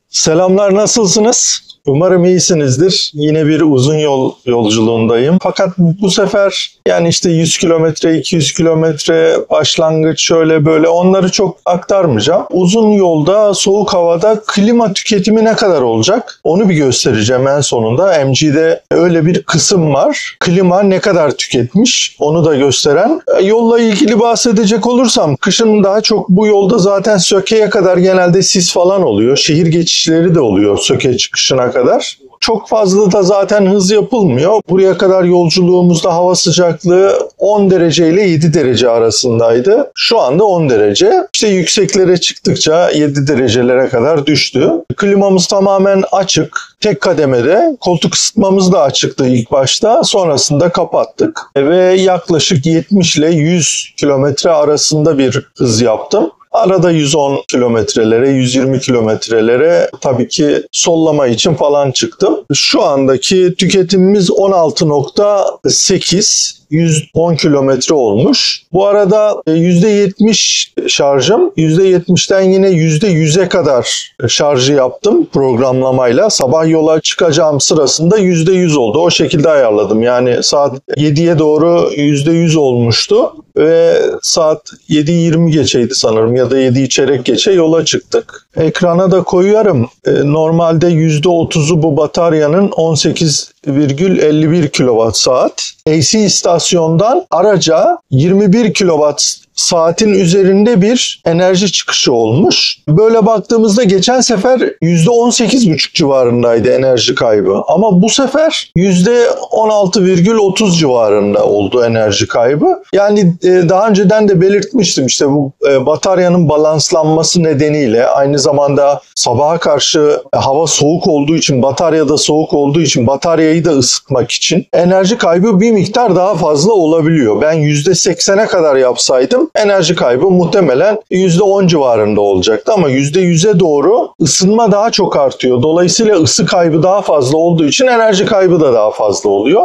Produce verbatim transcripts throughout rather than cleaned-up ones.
Selamlar, nasılsınız? Umarım iyisinizdir. Yine bir uzun yol yolculuğundayım. Fakat bu sefer yani işte yüz kilometre, iki yüz kilometre başlangıç şöyle böyle onları çok aktarmayacağım. Uzun yolda, soğuk havada klima tüketimi ne kadar olacak? Onu bir göstereceğim en sonunda. M G'de öyle bir kısım var. Klima ne kadar tüketmiş onu da gösteren. Yolla ilgili bahsedecek olursam kışın daha çok bu yolda zaten Söke'ye kadar genelde sis falan oluyor. Şehir geçişleri de oluyor Söke çıkışına kadar. Çok fazla da zaten hız yapılmıyor. Buraya kadar yolculuğumuzda hava sıcaklığı on derece ile yedi derece arasındaydı. Şu anda on derece. İşte yükseklere çıktıkça yedi derecelere kadar düştü. Klimamız tamamen açık. Tek kademede. Koltuk ısıtmamız da açıktı ilk başta. Sonrasında kapattık. Ve yaklaşık yetmiş ile yüz kilometre arasında bir hız yaptım. Arada yüz on kilometrelere, yüz yirmi kilometrelere tabii ki sollama için falan çıktım. Şu andaki tüketimimiz on altı nokta sekiz, yüz on kilometre olmuş. Bu arada yüzde yetmiş şarjım, yüzde yetmişten yine yüzde yüze kadar şarjı yaptım programlamayla. Sabah yola çıkacağım sırasında yüzde yüz oldu. O şekilde ayarladım. Yani saat yediye doğru yüzde yüz olmuştu ve saat yedi yirmi geçeydi sanırım ya da yedi çeyrek geçe yola çıktık. Ekrana da koyuyorum. Normalde yüzde otuzu bu bataryanın on sekiz virgül elli bir kilowatt saat. A C istasyondan araca yirmi bir kilowatt saatin üzerinde bir enerji çıkışı olmuş. Böyle baktığımızda geçen sefer yüzde on sekiz buçuk civarındaydı enerji kaybı. Ama bu sefer yüzde on altı virgül otuz civarında oldu enerji kaybı. Yani daha önceden de belirtmiştim işte bu bataryanın balanslanması nedeniyle aynı zamanda sabaha karşı hava soğuk olduğu için, batarya da soğuk olduğu için bataryayı da ısıtmak için enerji kaybı bir miktar daha fazla olabiliyor. Ben yüzde seksene kadar yapsaydım enerji kaybı muhtemelen yüzde on civarında olacaktı ama yüzde yüze doğru ısınma daha çok artıyor. Dolayısıyla ısı kaybı daha fazla olduğu için enerji kaybı da daha fazla oluyor.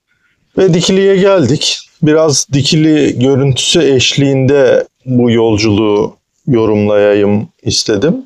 Ve Dikili'ye geldik. Biraz Dikili görüntüsü eşliğinde bu yolculuğu yorumlayayım istedim.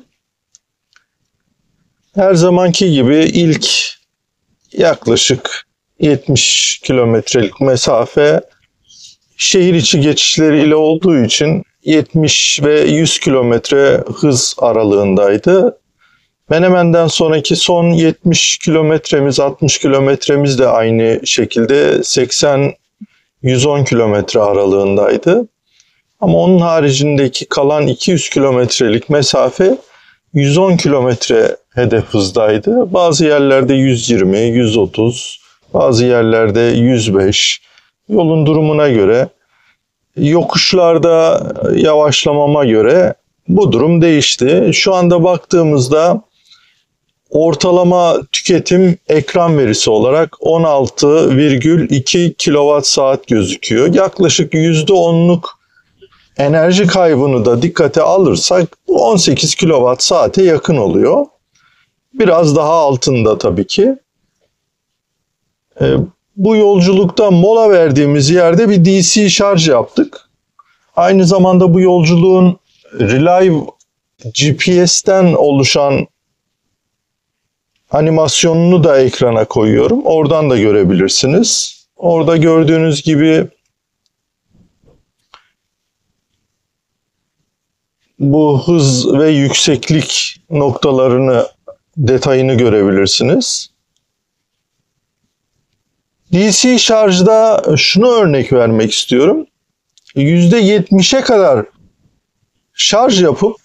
Her zamanki gibi ilk yaklaşık yetmiş kilometrelik mesafe şehir içi geçişleriyle olduğu için yetmiş ve yüz kilometre hız aralığındaydı. Menemen'den sonraki son yetmiş kilometremiz, altmış kilometremiz de aynı şekilde seksen yüz on kilometre aralığındaydı. Ama onun haricindeki kalan iki yüz kilometrelik mesafe yüz on kilometre hedef hızdaydı. Bazı yerlerde yüz yirmi, yüz otuz, bazı yerlerde yüz beş. Yolun durumuna göre, yokuşlarda yavaşlamama göre bu durum değişti. Şu anda baktığımızda ortalama tüketim ekran verisi olarak on altı virgül iki kilowatt saat gözüküyor. Yaklaşık yüzde onluk enerji kaybını da dikkate alırsak on sekiz kilowatt saate yakın oluyor. Biraz daha altında tabii ki. Ee, Bu yolculukta mola verdiğimiz yerde bir D C şarj yaptık. Aynı zamanda bu yolculuğun Relive G P S'ten oluşan animasyonunu da ekrana koyuyorum. Oradan da görebilirsiniz. Orada gördüğünüz gibi bu hız ve yükseklik noktalarını, detayını görebilirsiniz. D C şarjda şunu örnek vermek istiyorum. yüzde yetmişe kadar şarj yapıp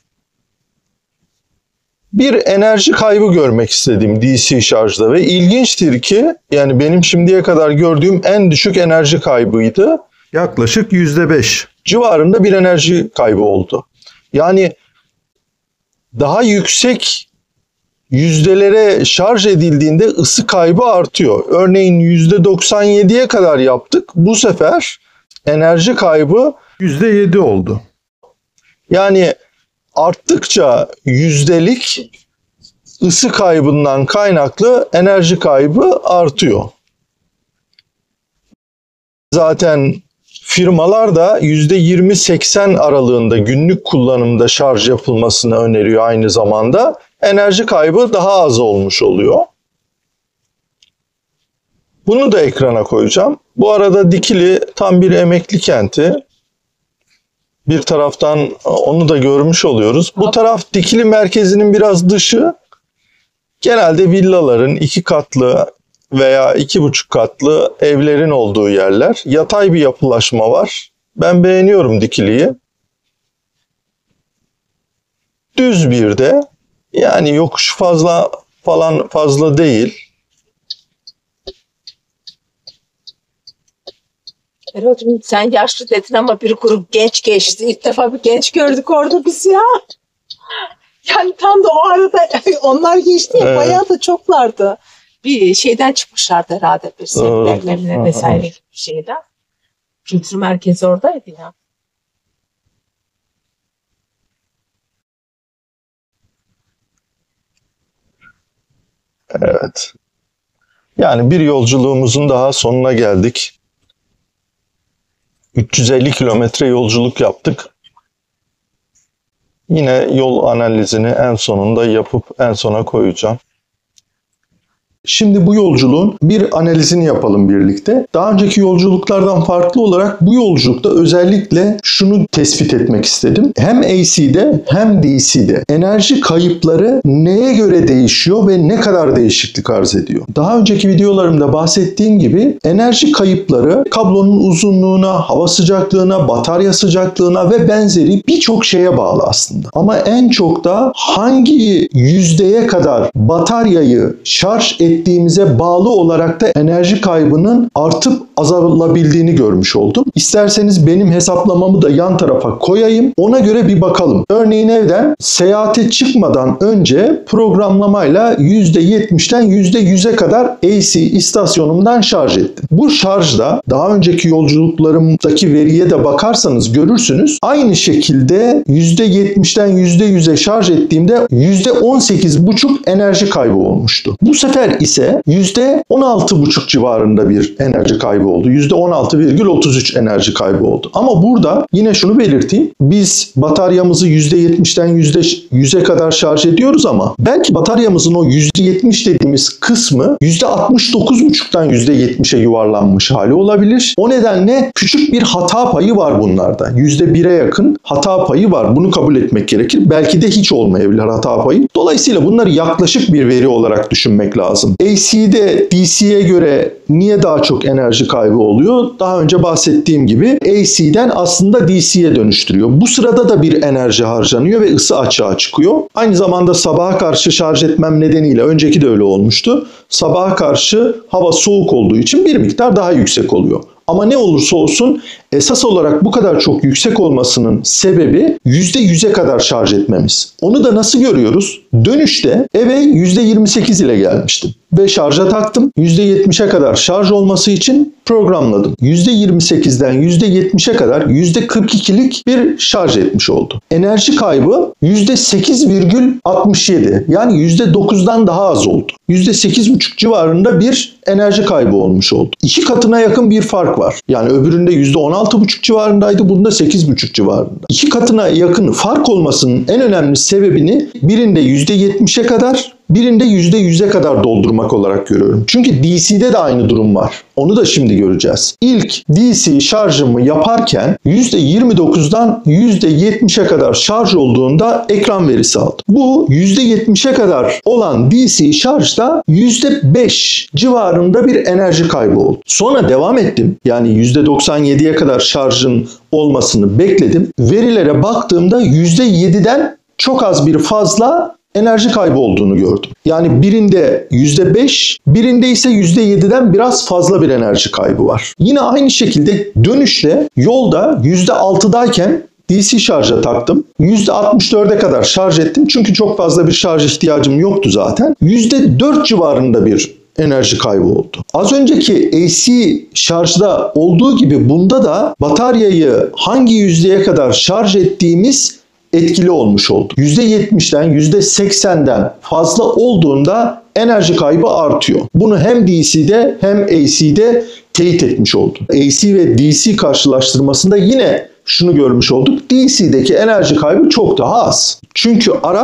bir enerji kaybı görmek istedim D C şarjda ve ilginçtir ki yani benim şimdiye kadar gördüğüm en düşük enerji kaybıydı. Yaklaşık yüzde beş civarında bir enerji kaybı oldu. Yani daha yüksek yüzdelere şarj edildiğinde ısı kaybı artıyor. Örneğin yüzde doksan yediye kadar yaptık. Bu sefer enerji kaybı yüzde yedi oldu. Yani arttıkça yüzdelik ısı kaybından kaynaklı enerji kaybı artıyor. Zaten firmalar da yüzde yirmi seksen aralığında günlük kullanımda şarj yapılmasını öneriyor aynı zamanda. enerji kaybı daha az olmuş oluyor. Bunu da ekrana koyacağım. Bu arada Dikili tam bir emekli kenti. Bir taraftan onu da görmüş oluyoruz. Bu taraf Dikili merkezinin biraz dışı. Genelde villaların iki katlı veya iki buçuk katlı evlerin olduğu yerler. Yatay bir yapılaşma var. Ben beğeniyorum Dikili'yi. Düz bir de, yani yokuş fazla falan fazla değil. Erol'cum sen yaşlı dedin ama bir grup genç geçti. İlk defa bir genç gördük orada biz ya. Yani tam da o arada onlar geçti ya, Evet. bayağı da çoklardı. Bir şeyden çıkmışlardı herhalde, bir seminerlerine Evet. vesaire gibi bir şeyden. Kültür merkezi oradaydı ya. Evet. Yani bir yolculuğumuzun daha sonuna geldik. üç yüz elli kilometre yolculuk yaptık. Yine yol analizini en sonunda yapıp en sona koyacağım. Şimdi bu yolculuğun bir analizini yapalım birlikte. Daha önceki yolculuklardan farklı olarak bu yolculukta özellikle şunu tespit etmek istedim. Hem A C'de hem D C'de enerji kayıpları neye göre değişiyor ve ne kadar değişiklik arz ediyor? Daha önceki videolarımda bahsettiğim gibi enerji kayıpları kablonun uzunluğuna, hava sıcaklığına, batarya sıcaklığına ve benzeri birçok şeye bağlı aslında. Ama en çok da hangi yüzdeye kadar bataryayı şarj ettiğimize bağlı olarak da enerji kaybının artıp azalabildiğini görmüş oldum. İsterseniz benim hesaplamamı da yan tarafa koyayım. Ona göre bir bakalım. Örneğin evden seyahate çıkmadan önce programlamayla yüzde yetmişten yüzde yüze kadar A C istasyonumdan şarj ettim. Bu şarjda daha önceki yolculuklarımdaki veriye de bakarsanız görürsünüz. Aynı şekilde yüzde yetmişten yüzde yüze şarj ettiğimde yüzde on sekiz buçuk enerji kaybı olmuştu. Bu sefer ise yüzde on altı buçuk civarında bir enerji kaybı oldu. yüzde on altı virgül otuz üç enerji kaybı oldu. Ama burada yine şunu belirteyim. Biz bataryamızı yüzde yetmişten yüzde yüze kadar şarj ediyoruz ama belki bataryamızın o yüzde yetmiş dediğimiz kısmı yüzde altmış dokuz buçuktan yüzde yetmişe yuvarlanmış hali olabilir. O nedenle küçük bir hata payı var bunlarda. yüzde bire yakın hata payı var. Bunu kabul etmek gerekir. Belki de hiç olmayabilir hata payı. Dolayısıyla bunları yaklaşık bir veri olarak düşünmek lazım. A C'de D C'ye göre niye daha çok enerji kaybı oluyor? Daha önce bahsettiğim gibi A C'den aslında D C'ye dönüştürüyor. Bu sırada da bir enerji harcanıyor ve ısı açığa çıkıyor. Aynı zamanda sabaha karşı şarj etmem nedeniyle, önceki de öyle olmuştu, sabaha karşı hava soğuk olduğu için bir miktar daha yüksek oluyor. Ama ne olursa olsun esas olarak bu kadar çok yüksek olmasının sebebi yüzde yüze kadar şarj etmemiz. Onu da nasıl görüyoruz? Dönüşte eve yüzde yirmi sekiz ile gelmiştim ve şarja taktım. yüzde yetmişe kadar şarj olması için programladım. yüzde yirmi sekizden yüzde yetmişe kadar yüzde kırk ikilik bir şarj etmiş oldu. Enerji kaybı yüzde sekiz virgül altmış yedi, yani yüzde dokuzdan daha az oldu. yüzde sekiz buçuk civarında bir enerji kaybı olmuş oldu. İki katına yakın bir fark var. Yani öbüründe yüzde on altı buçuk civarındaydı, bunda sekiz buçuk civarında. İki katına yakın fark olmasının en önemli sebebini birinde yüzde yetmişe kadar, birinde yüzde yüze kadar doldurmak olarak görüyorum. Çünkü D C'de de aynı durum var. Onu da şimdi göreceğiz. İlk D C şarjımı yaparken yüzde yirmi dokuzdan yüzde yetmişe kadar şarj olduğunda ekran verisi aldım. Bu yüzde yetmişe kadar olan D C şarjda yüzde beş civarında bir enerji kaybı oldu. Sonra devam ettim. Yani yüzde doksan yediye kadar şarjın olmasını bekledim. Verilere baktığımda yüzde yediden çok az bir fazla enerji kaybı olduğunu gördüm. Yani birinde yüzde beş, birinde ise yüzde yediden biraz fazla bir enerji kaybı var. Yine aynı şekilde dönüşte yolda yüzde altıdayken D C şarja taktım. yüzde altmış dörde kadar şarj ettim. Çünkü çok fazla bir şarj ihtiyacım yoktu zaten. yüzde dört civarında bir enerji kaybı oldu. Az önceki A C şarjda olduğu gibi bunda da bataryayı hangi yüzdeye kadar şarj ettiğimiz etkili olmuş oldu. yüzde yetmişten yüzde seksenden fazla olduğunda enerji kaybı artıyor. Bunu hem D C'de hem A C'de teyit etmiş oldum. A C ve D C karşılaştırmasında yine şunu görmüş olduk. D C'deki enerji kaybı çok daha az. Çünkü araç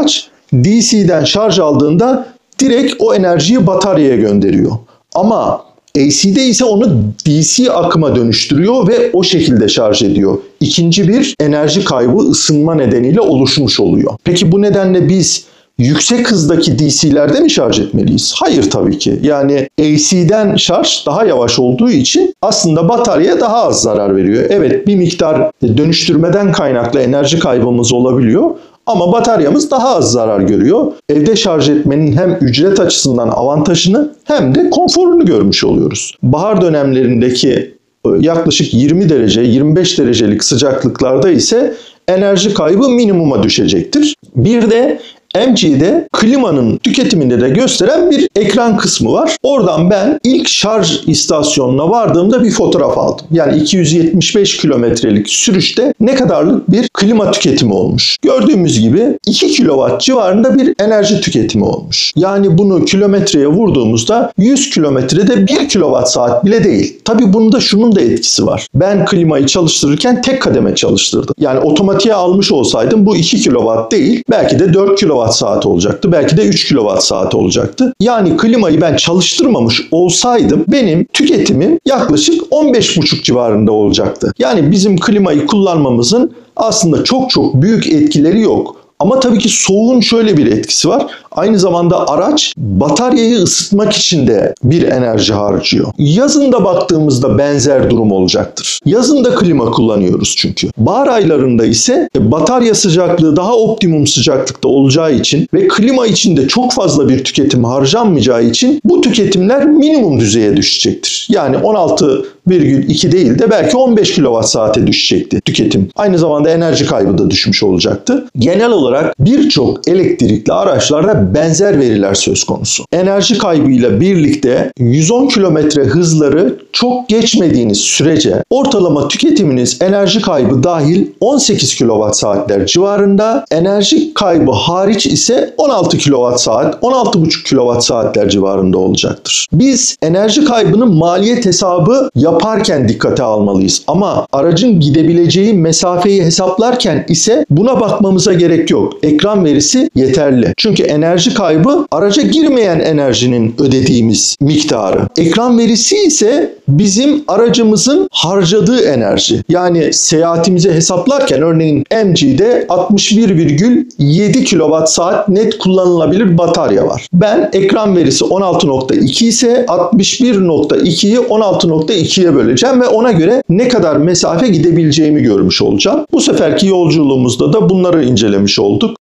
D C'den şarj aldığında direkt o enerjiyi bataryaya gönderiyor. Ama A C'de ise onu D C akıma dönüştürüyor ve o şekilde şarj ediyor. İkinci bir enerji kaybı ısınma nedeniyle oluşmuş oluyor. Peki bu nedenle biz yüksek hızdaki D C'lerde mi şarj etmeliyiz? Hayır tabii ki. Yani A C'den şarj daha yavaş olduğu için aslında bataryaya daha az zarar veriyor. Evet, bir miktar dönüştürmeden kaynaklı enerji kaybımız olabiliyor. Ama bataryamız daha az zarar görüyor. Evde şarj etmenin hem ücret açısından avantajını hem de konforunu görmüş oluyoruz. Bahar dönemlerindeki yaklaşık yirmi derece, yirmi beş derecelik sıcaklıklarda ise enerji kaybı minimuma düşecektir. Bir de M G'de klimanın tüketiminde de gösteren bir ekran kısmı var. Oradan ben ilk şarj istasyonuna vardığımda bir fotoğraf aldım. Yani iki yüz yetmiş beş kilometrelik sürüşte ne kadarlık bir klima tüketimi olmuş. Gördüğümüz gibi iki kilowatt civarında bir enerji tüketimi olmuş. Yani bunu kilometreye vurduğumuzda yüz kilometrede bir kilowatt saat bile değil. Tabii bunda şunun da etkisi var. Ben klimayı çalıştırırken tek kademe çalıştırdım. Yani otomatiğe almış olsaydım bu iki kilowatt değil, belki de dört kilowatt saat olacaktı. Belki de üç kilowatt saat olacaktı. Yani klimayı ben çalıştırmamış olsaydım benim tüketimim yaklaşık on beş buçuk civarında olacaktı. Yani bizim klimayı kullanmamızın aslında çok çok büyük etkileri yok. Ama tabii ki soğuğun şöyle bir etkisi var. Aynı zamanda araç bataryayı ısıtmak için de bir enerji harcıyor. Yazın da baktığımızda benzer durum olacaktır. Yazın da klima kullanıyoruz çünkü. Bahar aylarında ise batarya sıcaklığı daha optimum sıcaklıkta olacağı için ve klima için de çok fazla bir tüketim harcanmayacağı için bu tüketimler minimum düzeye düşecektir. Yani on altı virgül iki değil de belki on beş kilowatt saate düşecekti tüketim. Aynı zamanda enerji kaybı da düşmüş olacaktı. Genel olarak birçok elektrikli araçlarda benzer veriler söz konusu. Enerji kaybıyla birlikte yüz on kilometre hızları çok geçmediğiniz sürece ortalama tüketiminiz enerji kaybı dahil on sekiz kilowatt saatler civarında, enerji kaybı hariç ise on altı kilowatt saat, on altı buçuk kilowatt saatler civarında olacaktır. Biz enerji kaybının maliyet hesabı yaparken dikkate almalıyız. Ama aracın gidebileceği mesafeyi hesaplarken ise buna bakmamıza gerek yok. Ekran verisi yeterli. Çünkü enerji kaybı araca girmeyen enerjinin ödediğimiz miktarı. Ekran verisi ise bizim aracımızın harcadığı enerji. Yani seyahatimizi hesaplarken örneğin M G'de altmış bir virgül yedi kilowatt saat net kullanılabilir batarya var. Ben ekran verisi on altı nokta iki ise altmış bir nokta ikiyi on altı nokta ikiye böleceğim ve ona göre ne kadar mesafe gidebileceğimi görmüş olacağım. Bu seferki yolculuğumuzda da bunları incelemiş olduk.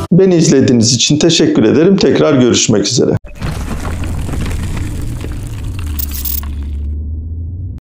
Beni izlediğiniz için teşekkür ederim. Tekrar görüşmek üzere.